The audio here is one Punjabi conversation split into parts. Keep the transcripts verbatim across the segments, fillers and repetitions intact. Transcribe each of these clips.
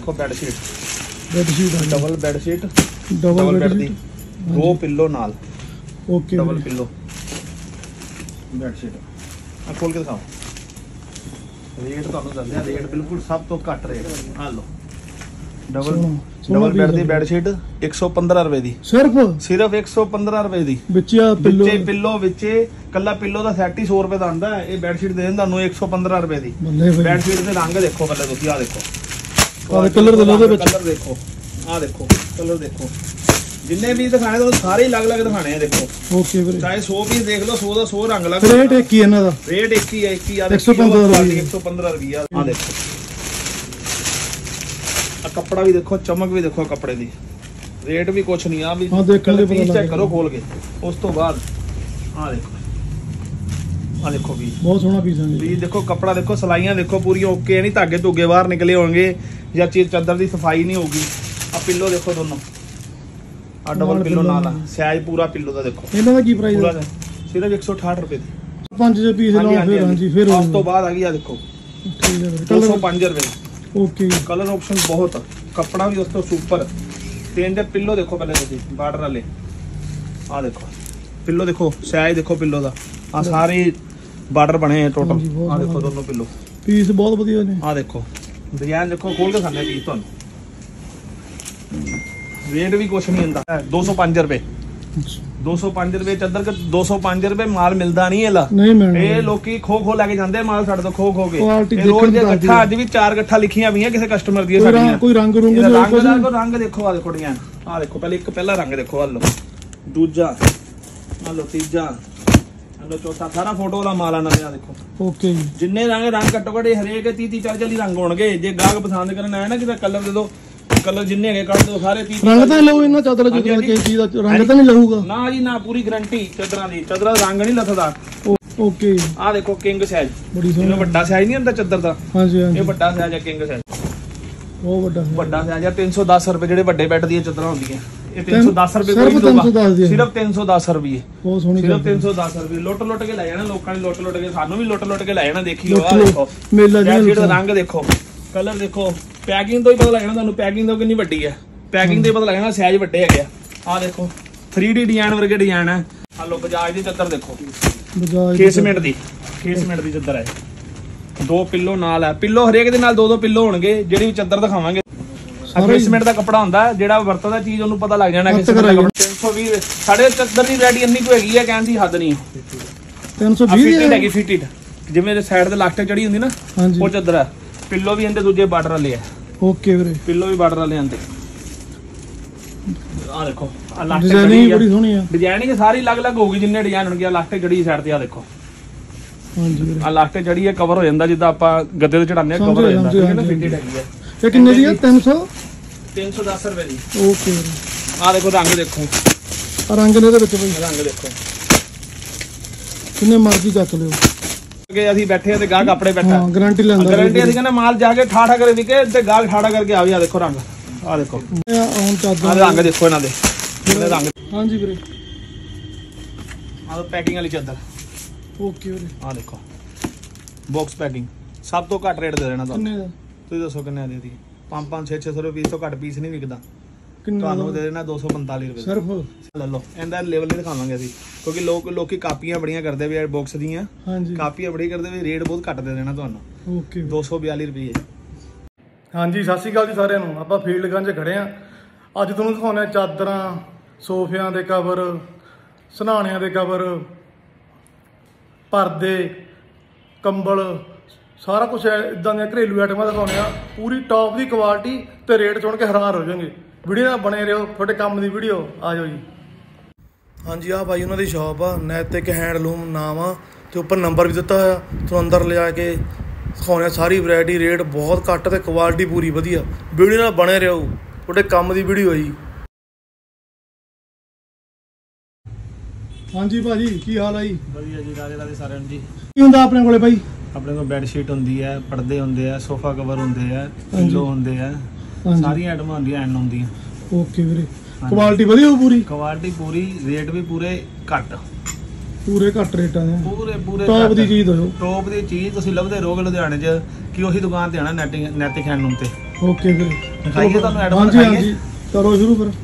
देखो bedsheet bedsheet double bedsheet double bed दी दो पिलो नाल ओके डबल पिलो बेडशीट आ खोल के दिखाओ रेट तो दस दिया रेट बिल्कुल सब तो घट रेट आ लो डबल डबल बेड दी बेडशीट एक सौ पंद्रह रुपए दी सिर्फ सिर्फ एक सौ पंद्रह रुपए दी ਵਿੱਚੇ ਪਿੱਲੋ ਵਿੱਚੇ ਪਿੱਲੋ ਵਿੱਚੇ ਕੱਲਾ ਪਿੱਲੋ ਦਾ ਸੈਟ ਹੀ सौ रुपए ਦਾ ਆਂਦਾ ਇਹ ਬੈਡਸ਼ੀਟ ਦੇ ਦਿੰਦਾ ਤੁਹਾਨੂੰ एक सौ पंद्रह रुपए ਦੀ ਬੈਡਸ਼ੀਟ ਦੇ ਰੰਗ ਦੇਖੋ ਪਹਿਲੇ ਤੁਸੀਂ ਆ ਦੇਖੋ ਆਹ ਕਲਰ ਦੇ ਲੋਦੇ ਵਿੱਚ ਕਲਰ ਦੇਖੋ ਆ ਦੇਖੋ ਕਲਰ ਦੇਖੋ ਜਿੰਨੇ ਵੀ ਦਿਖਾਣੇ ਤੁਹਾਨੂੰ ਸਾਰੇ ਹੀ ਅਲੱਗ-ਅਲੱਗ ਦਿਖਾਣੇ ਆ ਦੇਖੋ ਓਕੇ ਵੀਰੇ ਚਾਹੇ सौ ਪੀਸ ਦੇਖ ਲਓ सौ ਦਾ सौ ਰੰਗ ਲੱਗ ਰੇਟ ਇੱਕ ਹੀ ਇਹਨਾਂ ਦਾ ਰੇਟ ਇੱਕ ਹੀ ਹੈ ਇੱਕ ਹੀ ਆ एक सौ पंद्रह एक सौ पंद्रह ਰੁਪਿਆ ਆ ਦੇਖੋ ਆ ਕੱਪੜਾ ਵੀ ਦੇਖੋ ਚਮਕ ਵੀ ਦੇਖੋ ਕੱਪੜੇ ਦੀ रेट भी कुछ नहीं आ भी हां देख के पीस चेक करो खोल के उस तो बाद आ देखो आ देखो भी बहुत सोहना पीस है भी देखो कपड़ा देखो सिलाइयां देखो पूरी ओके नहीं धागे धुगे बाहर निकले होंगे या चादर की सफाई नहीं होगी आ पिल्लो देखो दोनों आ डबल पिल्लो नाल साइज पूरा पिल्लो दा देखो इनका की प्राइस है सिर्फ एक सौ अठाठ रुपए दी पांच जो पीस लो फिर हां जी फिर उस तो बाद आ गया देखो ठीक है दो सौ पाँच रुपए ओके कलर ऑप्शन बहुत कपड़ा भी दोस्तों सुपर तीन दे पिल्लो देखो पहले तुसी बार्डर वाले आ देखो पिल्लो देखो साइज देखो पिल्लो दा आ सारे बार्डर बने हैं टोटल आ देखो दोनों पिल्लो पीस बहुत बढ़िया ने आ देखो डिजाइन देखो खोल के सामने पीस तो रेट भी कुछ नहीं होंदा दो सौ पाँच रुपए दो सौ पाँच रुपए चादर के दो सौ पाँच रुपए माल मिलता नहीं है ला नहीं मिलना ये लोकी खो खो लेके जाते माल साडे तो खो खो के क्वालिटी रोज दे गट्ठा अज भी चार गट्ठा लिखियां भी हैं किसी कस्टमर दी साडीयां कोई रंग रूंग रंग दा को रंग देखो आ देखो डिजाइन आ देखो पहले एक पहला रंग देखो आ लो दूजा आ लो तीजा आ लो चौथा सारा फोटो वाला माल आना आ देखो ओके जिन्ने रंग रंग घट्टो घट हरेक तीस तीस चालीस चालीस रंग होणगे जे गाहक पसंद करना है ना कि कलर दे दो कलर जिन्ने है काट दो सारे तीस रंग तो लो इना चादर जो के चीज दा रंग तो नहीं लगूगा ना जी ना पूरी गारंटी चादरां दी चादरां दा रंग नहीं लथदा ओके आ देखो किंग साइज बड़ी सोहनी बड़ा साइज नहीं हुंदा चादर दा हां जी हां ये बड़ा साइज है किंग साइज बहुत बड़ा बड़ा साइज है तीन सौ दस रुपए जेडे बड़े बेड दी चादरां होंदियां ये तीन सौ दस रुपए कोई दूगा सिर्फ तीन सौ दस रुपए बहुत सोहनी सिर्फ तीन सौ दस रुपए लुट लुट के ले जाना लोकां ने लुट लुट के सानू भी लुट लुट के ले जाना देखी लो आ देखो मेला जी रंग देखो कलर देखो पैकिंग तो ही पता लगना तुहानू पैकिंग तो कितनी बड़ी है पैकिंग तो पता लगना साइज बड़े है आ देखो थ्री डी डिजाइन वर्गे डिजाइन है आ लो बजाज दी चादर देखो बजाज केसमेंट दी केसमेंट दी चादर है दो पिल्लो नाल है पिल्लो हरेक दे नाल दो दो पिल्लो होणगे जेडी चादर दिखावांगे केसमेंट दा कपड़ा हुंदा जेड़ा वरतदा चीज ओनू पता लग जाना केसमेंट दा कपड़ा तीन सौ बीस साडे चादर दी वैरायटी इन्नी को हैगी है कहण दी हद नहीं तीन सौ बीस फिटेड हैगी फिटेड जिवें साइड ते लास्टिक चढ़ी हुंदी ना वो चादर है पिल्लो भी इनदे दूजे बार्डर वाले है ओके वीरे पिल्लो भी बार्डर वाले आंदे आ देखो आ लास्टिक डिजाइनिंग बड़ी सोहनी है डिजाइनिंग सारी अलग-अलग होगी जिन्ने डिजाइन होणगे लास्टिक जड़ी साइड ते आ देखो हां जी वीरे आ लास्टिक जड़ी है कवर हो जांदा जिद्दां आपां गद्दे ते चढ़ाने कवर हो जांदा ठीक है ना फिटेड हैगी है ये किन्ने दी है तीन सौ तीन सौ दस रुपए दी ओके आ देखो रंग देखो आ रंग ने दे विच भाई रंग देखो किन्ने मर्जी चक लियो के ਅਸੀਂ ਬੈਠੇ ਤੇ ਗਾਹਕ ਆਪਣੇ ਬੈਠਾ ਹਾਂ ਗਾਰੰਟੀ ਲੈਂਦਾ ਗਾਰੰਟੀ ਅਸੀਂ ਕਹਿੰਦਾ ਮਾਲ ਜਾ ਕੇ ਠਾਠਾ ਕਰੇ ਵਿਕੇ ਤੇ ਗਾਹਕ ਠਾਠਾ ਕਰਕੇ ਆਵੇ ਆ ਦੇਖੋ ਰੰਗ ਆ ਦੇਖੋ ਹੁਣ ਚਾਦਰ ਆ ਰੰਗ ਦੇਖੋ ਇਹਨਾਂ ਦੇ ਇਹਦੇ ਰੰਗ ਹਾਂਜੀ ਵੀਰੇ ਆ ਪੈਕਿੰਗ ਵਾਲੀ ਚਾਦਰ ਓਕੇ ਵੀਰੇ ਆ ਦੇਖੋ ਬਾਕਸ ਪੈਕਿੰਗ ਸਭ ਤੋਂ ਘੱਟ ਰੇਟ ਦੇ ਦੇਣਾ ਤੁਹਾਨੂੰ ਕਿੰਨੇ ਦਾ ਤੁਸੀਂ ਦੱਸੋ ਕਿੰਨੇ ਦੇ ਦੀ ਪੰਜ ਪੰਜ ਛੇ ਛੇ ਸੌ ਰੁਪਏ ਤੋਂ ਘੱਟ ਪੀਸ ਨਹੀਂ ਵਿਕਦਾ ਕਿੰਨੇ ਤੁਹਾਨੂੰ ਦੇ ਦੇਣਾ ਦੋ ਸੌ ਪੰਤਾਲੀ ਰੁਪਏ ਸਿਰਫ ਲੈ ਲਓ ਇਹਦਾ ਲੈਵਲ ਨਹੀਂ ਦਿਖਾਵਾਂਗੇ ਅਸੀਂ ਕਿਉਂਕਿ ਲੋਕ ਲੋਕੀ ਕਾਪੀਆਂ ਬੜੀਆਂ ਕਰਦੇ ਵੀ ਬਾਕਸ ਦੀਆਂ ਹਾਂਜੀ ਕਾਪੀਆਂ ਬੜੀ ਕਰਦੇ ਵੀ ਰੇਟ ਬਹੁਤ ਘੱਟ ਦੇ ਦੇਣਾ ਤੁਹਾਨੂੰ ਓਕੇ ਦੋ ਸੌ ਬਿਆਲੀ ਰੁਪਏ ਹਾਂਜੀ ਸਤਿ ਸ਼੍ਰੀ ਅਕਾਲ ਜੀ ਸਾਰਿਆਂ ਨੂੰ ਆਪਾਂ ਫੀਲਡ ਗੰਜ ਖੜੇ ਆ ਅੱਜ ਤੁਹਾਨੂੰ ਦਿਖਾਉਣਾ ਚਾਦਰਾਂ ਸੋਫਿਆਂ ਦੇ ਕਵਰ ਸਨਾਣਿਆਂ ਦੇ ਕਵਰ ਪਰਦੇ ਕੰਬਲ ਸਾਰਾ ਕੁਝ ਇਦਾਂ ਦੀਆਂ ਘਰੇਲੂ ਆਈਟਮਾਂ ਦਿਖਾਉਣੇ ਆ ਪੂਰੀ ਟੌਪ ਦੀ ਕੁਆਲਿਟੀ ਤੇ ਰੇਟ ਸੁਣ ਕੇ ਹੈਰਾਨ ਹੋ ਜਾਓਗੇ ਵੀਡੀਓ ਨਾਲ ਬਣੇ ਰਹੋ ਤੁਹਾਡੇ ਕੰਮ ਦੀ ਵੀਡੀਓ ਆ ਜਾਓ ਜੀ ਹਾਂਜੀ ਆ ਭਾਈ ਉਹਨਾਂ ਦੀ ਸ਼ਾਪ ਆ ਨੈਤਿਕ ਹੈਂਡਲੂਮ ਨਾਮ ਆ ਤੇ ਉੱਪਰ ਨੰਬਰ ਵੀ ਦਿੱਤਾ ਹੋਇਆ ਤੁਹਾਨੂੰ ਅੰਦਰ ਲਿਜਾ ਕੇ ਦਿਖਾਉਣੇ ਸਾਰੀ ਵੈਰਾਈਟੀ ਰੇਟ ਬਹੁਤ ਘੱਟ ਤੇ ਕੁਆਲਿਟੀ ਪੂਰੀ ਵਧੀਆ ਵੀਡੀਓ ਨਾਲ ਬਣੇ ਰਹੋ ਤੁਹਾਡੇ ਕੰਮ ਦੀ ਵੀਡੀਓ ਹੈ ਜੀ ਹਾਂਜੀ ਭਾਜੀ ਕੀ ਹਾਲ ਆ ਜੀ ਵਧੀਆ ਜੀ ਰਾਜੇ ਰਾਜੇ ਸਾਰਿਆਂ ਨੂੰ ਜੀ ਕੀ ਹੁੰਦਾ ਆਪਣੇ ਕੋਲੇ ਭਾਈ ਆਪਣੇ ਕੋਲ ਬੈੱਡ ਸ਼ੀਟ ਹੁੰਦੀ ਹੈ ਪਰਦੇ ਹੁੰਦੇ ਆ ਸੋਫਾ ਕਵਰ ਹੁੰਦੇ ਆ ਪਿੱਲੋ ਹੁੰਦੇ ਆ ਸਾਰੀਆਂ ਆਈਟਮਾਂ ਹੁੰਦੀਆਂ ਐਨ ਹੁੰਦੀਆਂ ਓਕੇ ਵੀਰੇ ਕੁਆਲਿਟੀ ਵਧੀਆ ਹੋ ਪੂਰੀ ਕੁਆਲਿਟੀ ਪੂਰੀ ਰੇਟ ਵੀ ਪੂਰੇ ਘੱਟ ਪੂਰੇ ਘੱਟ ਰੇਟਾਂ ਦੇ ਪੂਰੇ ਪੂਰੇ ਟੌਪ ਦੀ ਚੀਜ਼ ਦਿਓ ਟੌਪ ਦੀ ਚੀਜ਼ ਤੁਸੀਂ ਲੱਭਦੇ ਰਹੋਗੇ ਲੁਧਿਆਣੇ 'ਚ ਕਿ ਉਹੀ ਦੁਕਾਨ ਤੇ ਆਣਾ ਨੈਟਿਕ ਨੈਤਿਕ ਹੈਂਡਲੂਮ ਤੇ ਓਕੇ ਵੀਰੇ ਦਿਖਾਈਏ ਤੁਹਾਨੂੰ ਐਡਮ ਹਾਂਜੀ ਦਿਖਾਈਏ ਹਾਂਜੀ ਕਰੋ ਸ਼ੁਰੂ ਫਿਰ।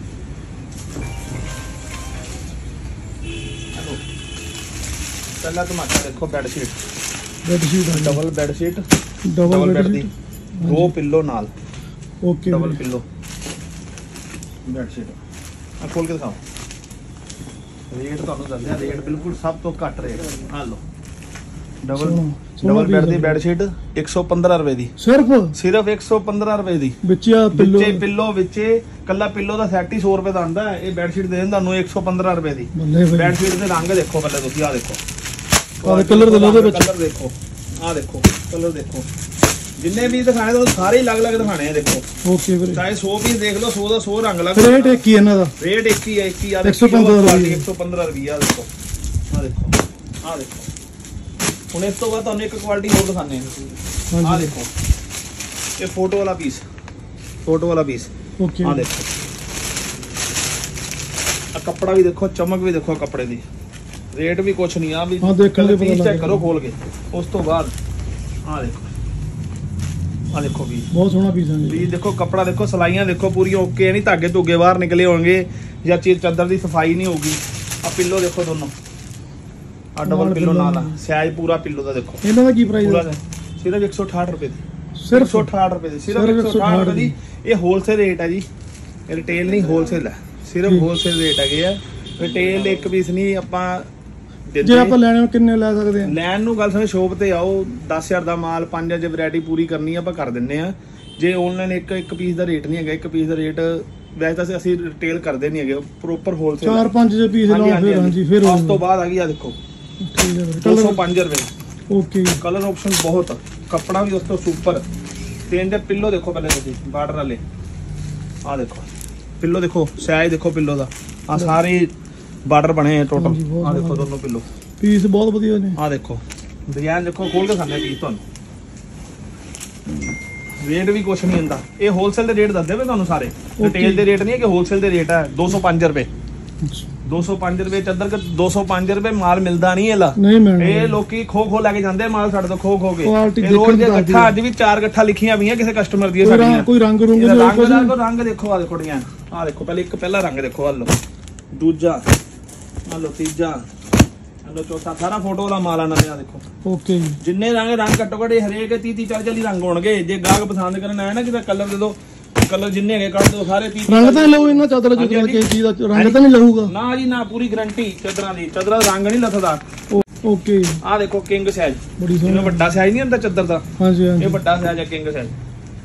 ਪਹਿਲਾਂ ਧਮਾਕਾ ਦੇਖੋ ਬੈੱਡ ਸ਼ੀਟ, ਬੈੱਡ ਸ਼ੀਟ ਆ double bed sheet, double bed bed ਦੀ ਦੋ ਪਿੱਲੋ ਨਾਲ, okay double pillow bed sheet. ਆ ਖੋਲ ਕੇ ਦਿਖਾਓ, ਰੇਟ ਤੁਹਾਨੂੰ ਦੱਸਦੇ ਆ, ਰੇਟ ਬਿਲਕੁਲ ਸਭ ਤੋਂ ਘੱਟ ਰੇਟ। ਆ ਲਓ ਡਬਲ ਡਬਲ ਬੈੱਡ ਦੀ ਬੈੱਡ ਸ਼ੀਟ ਇੱਕ ਸੌ ਪੰਦਰਾਂ ਰੁਪਏ ਦੀ, ਸਿਰਫ ਸਿਰਫ ਇੱਕ ਸੌ ਪੰਦਰਾਂ ਰੁਪਏ ਦੀ। ਵਿੱਚ ਆ ਪਿੱਲੋ, ਵਿੱਚੇ ਪਿੱਲੋ ਵਿੱਚੇ ਕੱਲਾ ਪਿੱਲੋ ਦਾ ਸੈਟ ਹੀ ਸੌ ਰੁਪਏ ਦਾ ਆਂਦਾ ਹੈ। ਇਹ ਬੈੱਡ ਸ਼ੀਟ ਦੇ ਦਿੰਦਾ ਤੁਹਾਨੂੰ ਇੱਕ ਸੌ ਪੰਦਰਾਂ ਰੁਪਏ ਦੀ। ਬੱਲੇ ਬਈ ਬੈੱਡ ਸ਼ੀਟ ਦੇ ਰੰਗ ਦੇਖੋ ਪਹਿਲੇ ਤੁਸੀਂ, ਆ ਦੇਖੋ ਆਹ ਕਲਰ ਦੇ ਲੋ ਦੇ ਵਿੱਚ, ਕਲਰ ਦੇਖੋ, ਆ ਦੇਖੋ ਕਲਰ ਦੇਖੋ, ਜਿੰਨੇ ਵੀ ਦਿਖਾਣੇ ਤੁਹਾਨੂੰ ਸਾਰੇ ਹੀ ਅਲੱਗ-ਅਲੱਗ ਦਿਖਾਣੇ ਆ। ਦੇਖੋ ਓਕੇ ਵੀਰੇ, ਚਾਹੇ ਸੌ ਪੀਸ ਦੇਖ ਲਓ, ਸੌ ਦਾ ਸੌ ਰੰਗ ਲੱਗ। ਰੇਟ ਇੱਕ ਹੀ ਇਹਨਾਂ ਦਾ, ਰੇਟ ਇੱਕ ਹੀ ਹੈ, ਇੱਕ ਹੀ ਆ ਇੱਕ ਸੌ ਪੰਦਰਾਂ ਰੁਪਏ, ਇੱਕ ਸੌ ਪੰਦਰਾਂ ਰੁਪਏ। ਆ ਦੇਖੋ, ਆ ਦੇਖੋ, ਆ ਦੇਖੋ। ਹੁਣ ਇਸ ਤੋਂ ਬਾਅਦ ਤੁਹਾਨੂੰ ਇੱਕ ਕੁਆਲਿਟੀ ਹੋਰ ਦਿਖਾਣੇ ਆ। ਆ ਹਾਂਜੀ ਦੇਖੋ, ਇਹ ਫੋਟੋ ਵਾਲਾ ਪੀਸ, ਫੋਟੋ ਵਾਲਾ ਪੀਸ, ਓਕੇ। ਆ ਦੇਖੋ, ਆ ਕੱਪੜਾ ਵੀ ਦੇਖੋ, ਚਮਕ ਵੀ ਦੇਖੋ ਕੱਪੜੇ ਦੀ। ਰੇਟ ਵੀ ਕੁਛ ਨਹੀਂ ਆ ਵੀ, ਹਾਂ ਦੇਖਣ ਦੇ ਪੀਸ ਪਤਾ ਚੈੱਕ ਲੱਗ ਕਰੋ ਖੋਲ ਕੇ। ਉਸ ਤੋਂ ਬਾਅਦ ਆ ਦੇਖੋ, ਆ ਦੇਖੋ ਵੀ ਬਹੁਤ ਸੋਹਣਾ ਪੀਸ ਹੈ ਵੀ ਜੀ। ਦੇਖੋ ਕੱਪੜਾ ਦੇਖੋ, ਸਲਾਈਆਂ ਦੇਖੋ ਪੂਰੀਆਂ ਓਕੇ, ਨਹੀਂ ਧਾਗੇ ਧੁੱਗੇ ਬਾਹਰ ਨਿਕਲੇ ਹੋਣਗੇ ਜਾਂ ਚੀਰ ਚਾਦਰ ਦੀ ਸਫਾਈ ਨਹੀਂ ਹੋਊਗੀ। ਆ ਪਿੱਲੋ ਦੇਖੋ ਦੋਨੋਂ, ਆ ਡਬਲ ਪਿੱਲੋ ਨਾਲ ਆ, ਸਾਈਜ਼ ਪੂਰਾ ਪਿੱਲੋ ਦਾ ਦੇਖੋ। ਇਹਨਾਂ ਦਾ ਕੀ ਪ੍ਰਾਈਸ ਪੂਰਾ ਹੈ? ਸਿਰਫ ਇੱਕ ਸੌ ਅਠਾਹਠ ਰੁਪਏ ਦੀ, ਸਿਰਫ ਇੱਕ ਸੌ ਅਠਾਹਠ ਰੁਪਏ ਦੀ, ਸਿਰਫ ਇੱਕ ਸੌ ਅਠਾਹਠ ਰੁਪਏ ਦੀ। ਇਹ ਹੋਲਸੇਲ ਰੇਟ ਹੈ ਜੀ, ਇਹ ਰਿਟੇਲ ਨਹੀਂ ਹੋਲਸੇਲ ਹੈ, ਸਿਰਫ ਹੋਲਸੇਲ ਰੇਟ ਹੈਗੇ ਆ। ਰਿਟੇਲ ਇੱਕ ਪੀਸ ਨਹੀਂ ਆਪਾਂ ਜੇ ਆਪਾਂ ਲੈਣੇ ਕਿੰਨੇ ਲੈ ਸਕਦੇ ਆ? ਲੈਣ ਨੂੰ ਗੱਲ ਸਮਝ, ਸ਼ੋਪ ਤੇ ਆਓ, ਦਸ ਹਜ਼ਾਰ ਦਾ ਮਾਲ ਪੰਜ ਹਜ਼ਾਰ ਵੈਰਾਈਟੀ ਪੂਰੀ ਕਰਨੀ ਆ ਆਪਾਂ ਕਰ ਦਿੰਨੇ ਆ। ਜੇ ਆਨਲਾਈਨ ਇੱਕ ਇੱਕ ਪੀਸ ਦਾ ਰੇਟ ਨਹੀਂ ਹੈਗਾ, ਇੱਕ ਪੀਸ ਦਾ ਰੇਟ ਵੈਸੇ ਤਾਂ ਅਸੀਂ ਰਿਟੇਲ ਕਰਦੇ ਨਹੀਂ ਹੈਗੇ, ਪ੍ਰੋਪਰ ਹੋਲਸੇਲ। ਚਾਰ ਪੰਜ ਜੇ ਪੀਸ ਲਾਓ ਫਿਰ ਹਾਂਜੀ ਫਿਰ ਉਸ ਤੋਂ ਬਾਅਦ ਆ ਗਈ ਆ ਦੇਖੋ ਠੀਕ ਹੈ ਦੋ ਸੌ ਪੰਜ ਰੁਪਏ। ਓਕੇ, ਕਲਰ ਆਪਸ਼ਨ ਬਹੁਤ, ਕੱਪੜਾ ਵੀ ਉਸ ਤੋਂ ਸੁਪਰ। ਤਿੰਨ ਦੇ ਪਿੱਲੋ ਦੇਖੋ ਪਹਿਲੇ ਤੁਸੀਂ, ਬਾਰਡਰ ਵਾਲੇ, ਆ ਦੇਖੋ ਪਿੱਲੋ ਦੇਖੋ, ਸਾਈਜ਼ ਦੇਖੋ ਪਿੱਲੋ ਦਾ, ਆ ਸਾਰੇ ਬਾਰਡਰ ਬਣੇ ਆ ਟੋਟਲ। ਆ ਦੇਖੋ ਦੋਨੋਂ ਪਿੱਲੋ, ਪੀਸ ਬਹੁਤ ਵਧੀਆ ਨੇ। ਆ ਦੇਖੋ ਡਿਜ਼ਾਈਨ ਦੇਖੋ, ਖੋਲ ਕੇ ਖਾਂਦੇ ਪੀਸ ਤੁਹਾਨੂੰ। ਰੇਟ ਵੀ ਕੁਛ ਨਹੀਂ ਹੁੰਦਾ, ਇਹ ਹੋਲਸੇਲ ਦੇ ਰੇਟ ਦੱਸਦੇ ਵੇ ਤੁਹਾਨੂੰ ਸਾਰੇ, ਰਿਟੇਲ ਦੇ ਰੇਟ ਨਹੀਂ ਹੈ ਕਿ ਹੋਲਸੇਲ ਦੇ ਰੇਟ ਹੈ। ਦੋ ਸੌ ਪੰਜ ਰੁਪਏ, ਦੋ ਸੌ ਪੰਜ ਰੁਪਏ ਚੱਦਰ ਕੇ ਦੋ ਸੌ ਪੰਜ ਰੁਪਏ ਮਾਲ ਮਿਲਦਾ ਨਹੀਂ ਇਹਲਾ। ਨਹੀਂ ਮਿਲਣਾ, ਇਹ ਲੋਕੀ ਖੋ ਖੋ ਲੈ ਕੇ ਜਾਂਦੇ ਮਾਲ ਸਾਡੇ ਤੋਂ ਖੋ ਖੋ ਕੇ। ਕੁਆਲਿਟੀ ਇਹ ਰੋਜ਼ ਦੇ ਦੇਖਣ ਦੀ ਗੱਠਾ ਅੱਜ ਵੀ ਚਾਰ ਗੱਠਾ ਲਿਖੀਆਂ ਵੀਆਂ ਕਿਸੇ ਕਸਟਮਰ ਦੀਆਂ ਕੋਈ ਸਾਡੀਆਂ। ਰੰਗ ਕੋਈ ਰੰਗ ਰੁੰਗ ਇਹਦਾ ਨਹੀਂ ਰੰਗ ਕੁਝ ਦਾ ਕੋਈ ਰੰਗ ਦੇਖੋ, ਆ ਦੇਖੋ ਡਿਜ਼ਾਈਨ, ਆ ਦੇਖੋ ਪਹਿਲੇ ਇੱਕ ਪਹਿਲਾ ਰੰਗ ਦੇਖੋ, ਆ ਲਓ ਦੂਜਾ, ਆ ਲਓ ਤੀਜਾ, ਆ ਲਓ ਚੌਥਾ, ਸਾਰਾ ਫੋਟੋ ਵਾਲਾ ਮਾਲ ਆਣਾ ਪਿਆ ਦੇਖੋ। ਓਕੇ, ਜਿੰਨੇ ਰੰਗ ਰੰਗ ਘੱਟੋ ਘੱਟ ਹਰੇਕ ਤੀਹ ਤੀਹ ਚਾਲੀ ਚਾਲੀ ਰੰਗ ਹੋਣਗੇ। ਜੇ ਗਾਹਕ ਪਸੰਦ ਕਰਨ ਆਇਆ ਨਾ, ਕਿਤੇ ਕਲਰ ਦੇ ਦੋ, ਕਲਰ ਜਿੰਨੇ ਹੈਗੇ ਕੱਢ ਦੋ ਸਾਰੇ। ਤੀਹ ਰੰਗ ਤਾਂ ਲਓ ਇਹਨਾਂ ਚਾਦਰ ਚ ਕੇ ਚੀਜ਼ ਦਾ ਰੰਗ ਤਾਂ ਨਹੀਂ ਲਹੂਗਾ ਨਾ ਜੀ ਨਾ, ਪੂਰੀ ਗਾਰੰਟੀ ਚਾਦਰਾਂ ਦੀ, ਚਾਦਰਾਂ ਦਾ ਰੰਗ ਨਹੀਂ ਲੱਥਦਾ। ਓਕੇ, ਆ ਦੇਖੋ ਕਿੰਗ ਸਾਈਜ਼, ਬੜੀ ਜਿਵੇਂ ਸੋਹਣੀ, ਵੱਡਾ ਸਾਈਜ਼ ਨਹੀਂ ਹੁੰਦਾ ਚਾਦਰ ਦਾ, ਹਾਂਜੀ ਇਹ ਹਾਂਜੀ ਵੱਡਾ ਸਾਈਜ਼ ਹੈ ਕਿੰਗ ਸਾਈਜ਼।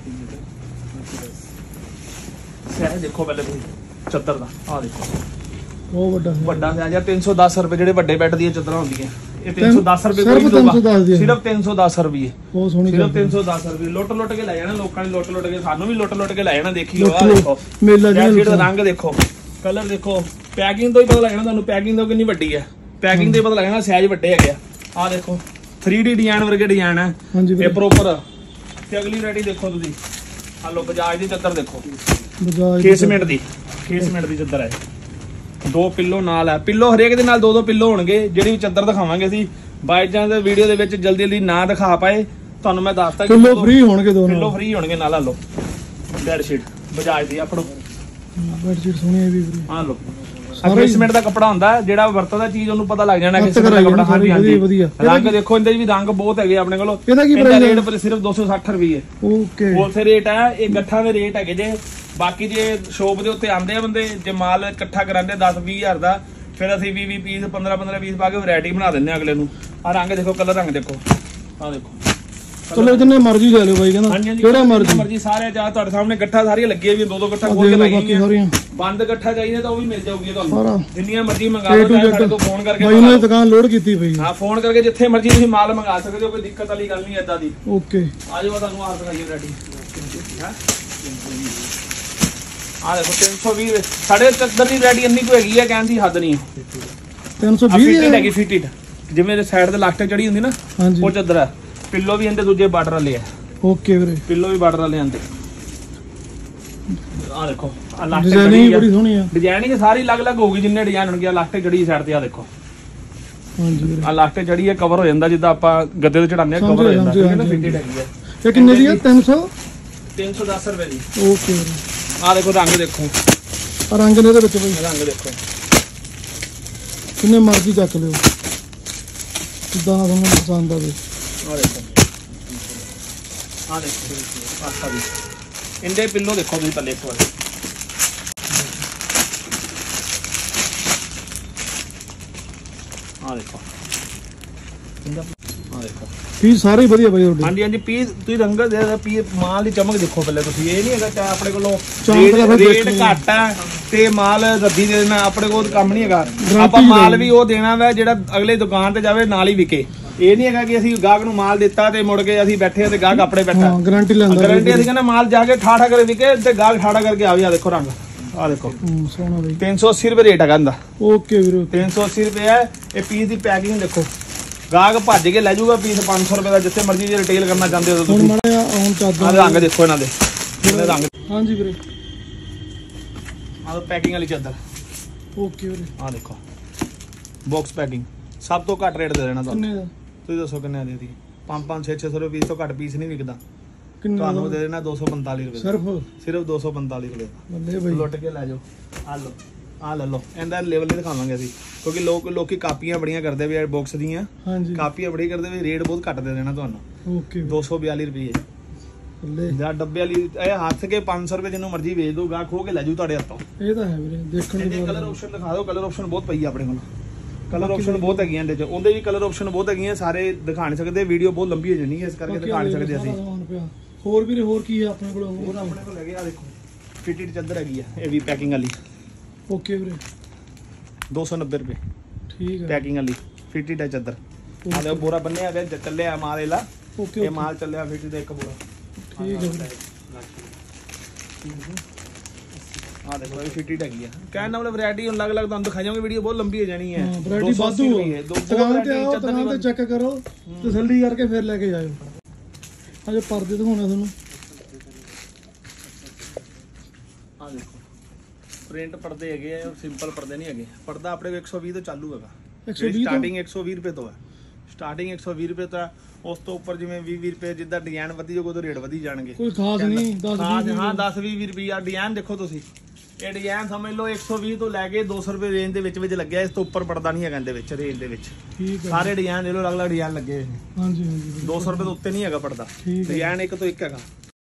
ਸਾਈਜ਼ ਦੇਖੋ ਪਹਿਲੇ ਤੁਸੀਂ ਚਾਦਰ ਦਾ, ਆ ਦੇਖੋ ਬਹੁਤ ਵੱਡਾ ਹੈ। ਵੱਡਾ ਸਾਈਜ਼ ਆ। ਤਿੰਨ ਸੌ ਦਸ ਰੁਪਏ ਜਿਹੜੇ ਵੱਡੇ ਬੈੱਡ ਦੀਆਂ ਚਾਦਰਾਂ ਹੁੰਦੀਆਂ, ਇਹ ਤਿੰਨ ਸੌ ਦਸ ਰੁਪਏ ਸਿਰਫ ਕੋਈ ਨਹੀਂ ਤਿੰਨ ਸੌ ਦਸ ਦੀ ਹੈ। ਸਿਰਫ ਤਿੰਨ ਸੌ ਦਸ ਰੁਪਏ, ਬਹੁਤ ਸੋਹਣੀ ਸਿਰਫ ਚਾਦਰ। ਤਿੰਨ ਸੌ ਦਸ ਰੁਪਏ। ਲੁੱਟ ਲੁੱਟ ਕੇ ਲੈ ਜਾਣਾ ਲੋਕਾਂ ਨੇ, ਲੁੱਟ ਲੁੱਟ ਕੇ ਸਾਨੂੰ ਵੀ ਲੁੱਟ ਲੁੱਟ ਕੇ ਲੈ ਜਾਣਾ। ਦੇਖੀ ਲਓ, ਆ ਲੁੱਟ ਦੇਖੋ ਮੇਲਾ ਜਿਹੜਾ ਜਿਹੜਾ ਰੰਗ ਦੇਖੋ, ਕਲਰ ਦੇਖੋ, ਪੈਕਿੰਗ ਤੋਂ ਹੀ ਪਤਾ ਲੱਗਣਾ ਤੁਹਾਨੂੰ, ਪੈਕਿੰਗ ਤੋਂ ਕਿੰਨੀ ਵੱਡੀ ਹੈ। ਪੈਕਿੰਗ ਤੋਂ ਹੀ ਪਤਾ ਲੱਗਣਾ ਸਾਈਜ਼ ਵੱਡੇ ਹੈਗੇ ਆ। ਆ ਦੇਖੋ ਥ੍ਰੀ ਡੀ ਡਿਜ਼ਾਈਨ ਵਰਗੇ ਡਿਜ਼ਾਈਨ ਹੈ ਹਾਂਜੀ ਇਹ ਪ੍ਰੋਪਰ। ਤੇ ਅਗਲੀ ਵੈਰਾਈਟੀ ਦੇਖੋ ਤੁਸੀਂ, ਆ ਲਓ ਬਜਾਜ ਦੀ ਚਾਦਰ ਦੇਖੋ, ਬਜਾਜ ਕੇਸਮੈਂਟ ਦੀ, ਕੇਸਮੈਂਟ ਦੀ ਚਾਦਰ ਹੈ। ਦੋ ਪਿੱਲੋ ਨਾਲ ਹੈ, ਪਿੱਲੋ ਹਰੇਕ ਦੇ ਨਾਲ ਦੋ ਦੋ ਪਿੱਲੋ ਹੋਣਗੇ। ਜਿਹੜੀ ਵੀ ਚਾਦਰ ਦਿਖਾਵਾਂਗੇ ਅਸੀਂ, ਬਾਈ ਚਾਂਸ ਵੀਡੀਓ ਦੇ ਵਿੱਚ ਜਲਦੀ ਜਲਦੀ ਨਾ ਦਿਖਾ ਪਾਏ ਤੁਹਾਨੂੰ ਮੈਂ ਦੱਸਤਾ ਕਿ ਕਿਲੋ ਫ੍ਰੀ ਹੋਣਗੇ ਦੋਨੋਂ, ਪਿੱਲੋ ਫ੍ਰੀ ਹੋਣਗੇ ਨਾਲ। ਆ ਲਓ ਬੈੱਡ ਸ਼ੀਟ ਬਜਾਜ ਦੀ, ਆਪਣੋ ਬੈੱਡ ਸ਼ੀਟ ਸੋਹਣੀ ਹੈ ਵੀ ਫ੍ਰੀ। ਆ ਲਓ ਅਗਰੇਸਮੈਂਟ ਦਾ ਕੱਪੜਾ ਹੁੰਦਾ ਹੈ, ਜਿਹੜਾ ਵਰਤਦਾ ਚੀਜ਼ ਉਹਨੂੰ ਪਤਾ ਲੱਗ ਜਾਣਾ ਕਿ ਕਿਸ ਦਾ ਕੱਪੜਾ। ਹਾਂਜੀ ਹਾਂਜੀ ਵਧੀਆ। ਰੰਗ ਦੇਖੋ, ਇਹਦੇ ਵੀ ਰੰਗ ਬਹੁਤ ਹੈਗੇ ਆਪਣੇ ਕੋਲ। ਇਹਦਾ ਕੀ ਇਹਦਾ ਪ੍ਰਾਈਸ ਰੇਟ ਪਰ ਸਿਰਫ ਦੋ ਸੌ ਸੱਠ ਰੁਪਏ ਓਕੇ, ਹੋਲਸੇਲ ਰੇਟ ਹੈ। ਇਹ ਗੱਠਾਂ ਦੇ ਰੇਟ ਹੈਗੇ ਜੇ। ਬਾਕੀ ਜੇ ਸ਼ੋਪ ਦੇ ਉੱਤੇ ਆਉਂਦੇ ਆ ਬੰਦੇ, ਜੇ ਮਾਲ ਇਕੱਠਾ ਕਰਾਉਂਦੇ ਦਸ ਵੀਹ ਹਜ਼ਾਰ ਦਾ, ਫਿਰ ਅਸੀਂ ਵੀਹ ਵੀਹ ਪੀਸ ਪੰਦਰਾਂ ਪੰਦਰਾਂ ਪੀਸ ਪਾ ਕੇ ਵੈਰਾਈਟੀ ਬਣਾ ਦਿੰਦੇ ਆ ਅਗਲੇ ਨੂੰ। ਆ ਰੰਗ ਦੇਖੋ, ਕਲਰ ਰੰਗ ਦੇਖੋ, ਆ ਦੇਖੋ। ਚਲੋ ਜਿੰਨੇ ਮਰਜ਼ੀ ਲੈ ਲਓ ਬਾਈ ਕਹਿੰਦਾ, ਕਿਹੜਾ ਮਰਜ਼ੀ ਮਰਜ਼ੀ ਸਾਰੇ ਜਾ ਤੁਹਾਡੇ ਸਾਹਮਣੇ ਗੱਠਾ ਸਾਰੀਆਂ ਲੱਗੀਆਂ ਵੀ ਦੋ ਦੋ ਗੱਠਾ ਖੋਲ ਦੇਖ ਕੇ ਲਓ ਲਾਈਆਂ ਬਾਕੀ ਹੋਈਆਂ। ਸਾਰੀਆਂ ਬੰਦ ਗੱਠਾ ਚਾਹੀਦਾ ਤਾਂ ਉਹ ਵੀ ਮਿਲ ਜਾਊਗੀ ਸਾਰਾ। ਤੁਹਾਨੂੰ, ਜਿੰਨੀਆਂ ਮਰਜ਼ੀ ਮੰਗਾ ਲਓ। ਸਾਡੇ ਤੋਂ ਫੋਨ ਕਰਕੇ ਬਾਈ ਨੇ ਦੁਕਾਨ ਲੋਡ ਕੀਤੀ ਪਈ ਹਾਂ, ਫੋਨ ਕਰਕੇ ਜਿੱਥੇ ਮਰਜ਼ੀ ਤੁਸੀਂ ਮਾਲ ਮੰਗਾ ਸਕਦੇ ਹੋ, ਕੋਈ ਦਿੱਕਤ ਵਾਲੀ ਗੱਲ ਨਹੀਂ ਏਦਾਂ ਦੀ। ਓਕੇ, ਆ ਜਾਓ ਤੁਹਾਨੂੰ ਆਹ ਦਿਖਾਈਏ ਵੈਰਾਈਟੀ। ਆ ਦੇਖੋ ਤਿੰਨ ਸੌ ਵੀਹ ਸਾਡੇ ਚੱਦਰ ਦੀ ਵੈਰਾਈਟੀ ਇੰਨੀ ਕੁ ਹੈਗੀ ਹੈ, ਕਹਿਣ ਦੀ ਹੱਦ ਨਹੀਂ। ਤਿੰਨ ਸੌ ਆ ਵੀਹ ਫਿਟਡ ਹੈਗੀ, ਫਿਟਡ ਜਿਵੇਂ ਸਾਈਡ ਤੇ ਲਾਸਟਿਕ ਚੜੀ ਹੁੰਦੀ ਨਾ, ਹਾਂਜੀ ਉਹ ਚੱਦਰ ਹੈ। ਪਿੱਲੋ ਵੀ ਇਹਦੇ ਦੂਜੇ ਬਾਰਡਰ ਵਾਲੇ ਆ। ਓਕੇ ਵੀਰੇ, ਪਿੱਲੋ ਵੀ ਬਾਰਡਰ ਵਾਲੇ ਆਂਦੇ। ਆ ਦੇਖੋ ਆ ਲਾਸਟਿਕ ਡਿਜ਼ਾਈਨਿੰਗ ਬੜੀ ਸੋਹਣੀ ਆ। ਡਿਜ਼ਾਈਨਿੰਗ ਸਾਰੀ ਅਲੱਗ-ਅਲੱਗ ਹੋਊਗੀ, ਜਿੰਨੇ ਡਿਜ਼ਾਈਨ ਹੋਣਗੇ। ਲਾਸਟਿਕ ਚੜੀ ਸਾਈਡ ਤੇ ਆ ਦੇਖੋ, ਹਾਂਜੀ ਵੀਰੇ ਆ ਲਾਸਟਿਕ ਚੜੀ ਹੈ, ਕਵਰ ਹੋ ਜਾਂਦਾ ਜਿੱਦਾਂ ਆਪਾਂ ਗੱਦੇ ਤੇ ਚੜਾਉਂਦੇ ਆ, ਕਵਰ ਹੋ ਜਾਂਦਾ। ਠੀਕ ਹੈ ਨਾ, ਫਿਟਡ ਹੈਗੀ ਹੈ। ਇਹ ਕਿੰਨੇ ਦੀ ਆ? ਤਿੰਨ ਸੌ ਤਿੰਨ ਸੌ ਦਸ ਰੁਪਏ ਦੀ। ਓਕੇ ਵੀਰੇ। ਆ ਦੇਖੋ ਰੰਗ ਦੇਖੋ, ਆ ਰੰਗ ਨੇ ਇਹਦੇ ਵਿੱਚ ਬਈ, ਰੰਗ ਦੇਖੋ ਕਿੰਨੇ ਮਰਜ਼ੀ ਚੱਕ ਲਿਓ ਜਿੱਦਾਂ ਤੁਹਾਨੂੰ ਪਸੰਦ ਆਵੇ। ਆ ਦੇਖੋ, ਆ ਦੇਖੋ ਆਸਾ ਵੀ ਇੰਦੇ ਪਿੱਲੋ ਦੇਖੋ ਤੁਸੀਂ ਥੱਲੇ ਇੱਕ ਵਾਰ। ਆ ਦੇਖੋ ਆ ਦੇਖੋ ਪੀਸ ਸਾਰੇ ਹੀ ਵਧੀਆ ਬਾਈ ਤੁਹਾਡੇ। ਹਾਂਜੀ ਹਾਂਜੀ ਪੀਸ ਤੁਸੀਂ ਰੰਗ ਦੇ ਪੀਸ ਮਾਲ ਦੀ ਚਮਕ ਦੇਖੋ ਪਹਿਲੇ ਤੁਸੀਂ। ਇਹ ਨਹੀਂ ਹੈਗਾ ਚਾਹੇ ਆਪਣੇ ਕੋਲੋਂ ਰੇਟ ਘੱਟ ਹੈ ਤੇ ਮਾਲ ਰੱਦੀ ਦੇ ਦੇਣਾ, ਆਪਣੇ ਕੋਲ ਕੰਮ ਨਹੀਂ ਹੈਗਾ। ਆਪਾਂ ਮਾਲ ਵੀ ਉਹ ਦੇਣਾ ਵਾ ਜਿਹੜਾ ਅਗਲੇ ਦੁਕਾਨ ਤੇ ਜਾਵੇ ਨਾਲ ਹੀ ਵਿਕੇ। ਇਹ ਨਹੀਂ ਹੈਗਾ ਕਿ ਅਸੀਂ ਗਾਹਕ ਨੂੰ ਮਾਲ ਦਿੱਤਾ ਤੇ ਮੁੜ ਕੇ ਅਸੀਂ ਬੈਠੇ ਤੇ ਗਾਹਕ ਆਪਣੇ ਬੈਠਾ। ਗਾਰੰਟੀ ਲੈਂਦਾ, ਗਾਰੰਟੀ ਅਸੀਂ ਕਹਿੰਦੇ ਮਾਲ ਜਾ ਕੇ ਠਾਠਾ ਕਰ ਵਿਕੇ ਤੇ ਗਾਹਕ ਠਾਠਾ ਕਰਕੇ ਆਵੇ। ਆ ਦੇਖੋ ਰੰਗ, ਆ ਦੇਖੋ ਸੋਹਣਾ ਬਾਈ। ਤਿੰਨ ਸੌ ਅੱਸੀ ਰੁਪਏ ਰੇਟ ਹੈਗਾ ਇਹਦਾ। ਓਕੇ ਵੀਰੇ, ਤਿੰਨ ਸੌ ਅੱਸੀ ਰੁਪਏ ਹੈ। ਇਹ ਪੀਸ ਦੀ ਪੈਕਿੰਗ ਦੇਖੋ, ਗਾਹਕ ਭੱਜ ਕੇ ਲੈ ਜਾਊਗਾ ਪੀਸ ਪੰਜ ਸੌ ਰੁਪਏ ਦਾ। ਜਿੱਥੇ ਮਰਜ਼ੀ ਜੇ ਰਿਟੇਲ ਕਰਨਾ ਚਾਹੁੰਦੇ ਹੋ ਤੁਸੀਂ। ਹੁਣ ਚਾਦਰ ਰੰਗ ਦੇਖੋ ਇਹਨਾਂ ਦੇ, ਇਹਦੇ ਰੰਗ। ਹਾਂਜੀ ਵੀਰੇ, ਆਹ ਪੈਕਿੰਗ ਵਾਲੀ ਚਾਦਰ। ਓਕੇ ਵੀਰੇ। ਆਹ ਦੇਖੋ ਬਾਕਸ ਪੈਕਿੰਗ, ਸਭ ਤੋਂ ਘੱਟ ਰੇਟ ਦੇ ਦੇਣਾ ਤੁਹਾਨੂੰ। ਕਿੰਨੇ ਦਾ? ਤੁਸੀਂ ਦੱਸੋ ਕਿੰਨੇ ਦੇ ਦੀ? ਪੰਜ ਪੰਜ ਛੇ ਛੇ ਸੌ ਰੁਪਏ ਪੀਸ ਤੋਂ ਘੱਟ ਪੀਸ ਨਹੀਂ ਵਿਕਦਾ। ਕਿੰਨੇ ਤੁਹਾਨੂੰ ਦੇ ਦੇਣਾ ਦੋ ਸੌ ਪੰਤਾਲੀ ਰੁਪਏ ਸਿਰਫ ਸਿਰਫ ਦੋ ਸੌ ਪੰਤਾਲੀ ਰੁਪਏ। ਬੱਲੇ ਬਾਈ, ਲੁੱਟ ਕੇ ਲੈ ਜਾਓ। ਆ ਲਓ, ਆ ਲੈ ਲਓ। ਇਹਦਾ ਲੈਵਲ ਨਹੀਂ ਦਿਖਾਵਾਂਗੇ ਅਸੀਂ ਕਿਉਂਕਿ ਲੋਕ ਲੋਕੀ ਕਾਪੀਆਂ ਬੜੀਆਂ ਕਰਦੇ ਵੀ ਬਾਕਸ ਦੀਆਂ। ਹਾਂਜੀ ਕਾਪੀਆਂ ਬੜੀ ਕਰਦੇ ਵੀ, ਰੇਟ ਬਹੁਤ ਘੱਟ ਦੇ ਦੇਣਾ ਤੁਹਾਨੂੰ। ਓਕੇ ਦੋ ਸੌ ਬਿਆਲੀ ਰੁਪਏ ਬੱਲੇ। ਜਾਂ ਡੱਬੇ ਵਾਲੀ ਇਹ ਹੱਥ ਕੇ ਪੰਜ ਸੌ ਰੁਪਏ ਜਿਹਨੂੰ ਮਰਜ਼ੀ ਵੇਚ ਦੋ, ਗਾਹਕ ਖੋ ਕੇ ਲੈ ਜਾਊ ਤੁਹਾਡੇ ਹੱਥੋਂ। ਇਹ ਤਾਂ ਹੈ ਵੀਰੇ, ਦੇਖਣ ਇਹਦੇ ਨੂੰ ਕਲਰ ਆਪਸ਼ਨ ਦਿਖਾ ਦਿਓ। ਕਲਰ ਆਪਸ਼ਨ ਬਹੁਤ ਪਈ ਆ ਆਪਣੇ ਕੋਲ। ਕਲਰ ਆਪਸ਼ਨ ਬਹੁਤ ਹੈਗੀਆਂ ਇਹਦੇ ਚ, ਉਹਦੇ ਵੀ ਕਲਰ ਆਪਸ਼ਨ ਬਹੁਤ ਹੈਗੀਆਂ। ਸਾਰੇ ਦਿਖਾ ਨਹੀਂ ਸਕਦੇ, ਵੀਡੀਓ ਬਹੁਤ ਲੰਬੀ ਹੋ ਜਾਣੀ ਹੈ, ਇਸ ਕਰਕੇ ਦਿਖਾ ਨਹੀਂ ਸਕਦੇ ਅਸੀਂ। ਹੋਰ ਵੀਰੇ ਹੋਰ ਕੀ ਹੈ ਆਪਣੇ ਕੋਲ? ਹੋਰ ਆਪਣੇ ਕੋਲ ਹੈਗੇ ਆ ਦੇਖੋ ਫਿਟਿਡ ਚਾਦਰ ਹੈਗੀ ਆ, ਇਹ ਵੀ ਪੈਕਿੰਗ ਵਾਲੀ। ਓਕੇ ਵੀਰੇ, ਦੋ ਸੌ ਨੱਬੇ ਰੁਪਏ ਠੀਕ ਹੈ। ਪੈਕਿੰਗ ਵਾਲੀ ਫਿਟਿਡ ਹੈ ਚਾਦਰ। ਆ ਦੇਖੋ ਬੋਰਾ ਬੰਨਿਆ ਹੋਇਆ ਚੱਲਿਆ ਮਾਲ ਇਹਲਾ। ਓਕੇ ਇਹ ਮਾਲ ਚੱਲਿਆ ਫਿਟਿਡ ਦਾ ਇੱਕ ਬੋਰਾ। ਠੀਕ ਹੈ ਵੀਰੇ। ਆ ਦੇਖੋ ਇਹ ਫਿਟਿਡ ਹੈਗੀ ਆ। ਕਹਿਣ ਦਾ ਮਤਲਬ ਵੈਰਾਈਟੀ ਅਲੱਗ ਅਲੱਗ ਤੁਹਾਨੂੰ ਦਿਖਾਵਾਂਗੇ, ਵੀਡੀਓ ਬਹੁਤ ਲੰਬੀ ਹੋ ਜਾਣੀ ਹੈ। ਵੈਰਾਈਟੀ ਵਾਧੂ ਹੈ। ਦੁਕਾਨ ਤੇ ਆਓ, ਦੁਕਾਨ ਤੇ ਚੈੱਕ ਕਰੋ, ਤਸੱਲੀ ਕਰਕੇ ਫਿਰ ਲੈ ਕੇ ਜਾਇਓ। ਅਜੇ ਪਰਦੇ ਦਿਖਾਉਣੇ ਤੁਹਾਨੂੰ। ਆ ਦੇਖੋ ਪ੍ਰਿੰਟ ਪਰਦੇ ਹੈਗੇ ਆ, ਸਿੰਪਲ ਪਰਦੇ ਨਹੀਂ ਹੈਗੇ। ਪਰਦਾ ਆਪਣੇ ਕੋਲ ਇੱਕ ਸੌ ਵੀਹ ਤੋਂ ਚਾਲੂ ਹੈਗਾ। ਸਟਾਰਟਿੰਗ ਇੱਕ ਸੌ ਵੀਹ ਰੁਪਏ ਤੋਂ ਹੈ। ਸਟਾਰਟਿੰਗ ਇੱਕ ਸੌ ਵੀਹ ਰੁਪਏ ਤੋਂ ਹੈ। ਉਸ ਤੋਂ ਉੱਪਰ ਜਿਵੇਂ ਵੀਹ ਵੀਹ ਰੁਪਏ ਜਿੱਦਾਂ ਡਿਜ਼ਾਈਨ ਵਧੀ ਜਾਊਗਾ ਉਦੋਂ ਰੇਟ ਵਧੀ ਜਾਣਗੇ। ਕੋਈ ਖਾਸ ਨਹੀਂ, ਦਸ ਵੀਹ। ਹਾਂ ਦਸ ਵੀਹ ਵੀਹ ਰੁਪਏ ਡਿਜ਼ਾਈਨ ਦੇਖੋ ਤੁਸੀਂ। ਇਹ ਡਿਜ਼ਾਈਨ ਸਮਝ ਲਓ ਇੱਕ ਸੌ ਵੀਹ ਤੋਂ ਲੈ ਕੇ ਦੋ ਸੌ ਰੁਪਏ ਰੇਂਜ ਦੇ ਵਿੱਚ ਵਿੱਚ ਲੱਗਿਆ। ਇਸ ਤੋਂ ਉੱਪਰ ਪਰਦਾ ਨਹੀਂ ਹੈਗਾ ਇਹਦੇ ਵਿੱਚ ਰੇਂਜ ਦੇ ਵਿੱਚ। ਠੀਕ ਹੈ, ਸਾਰੇ ਡਿਜ਼ਾਈਨ ਦੇ ਲੋ ਅਲੱਗ ਅਲੱਗ ਡਿਜ਼ਾਈਨ ਲੱਗੇ ਹੋਏ ਨੇ। ਹਾਂਜੀ ਹਾਂਜੀ, ਦੋ ਸੌ ਰੁਪਏ ਤੋਂ ਉੱਤੇ ਨਹੀਂ ਹੈਗਾ ਪਰਦਾ। ਡਿਜ਼ਾਈਨ ਇੱਕ ਤੋਂ ਇੱਕ ਹੈਗਾ।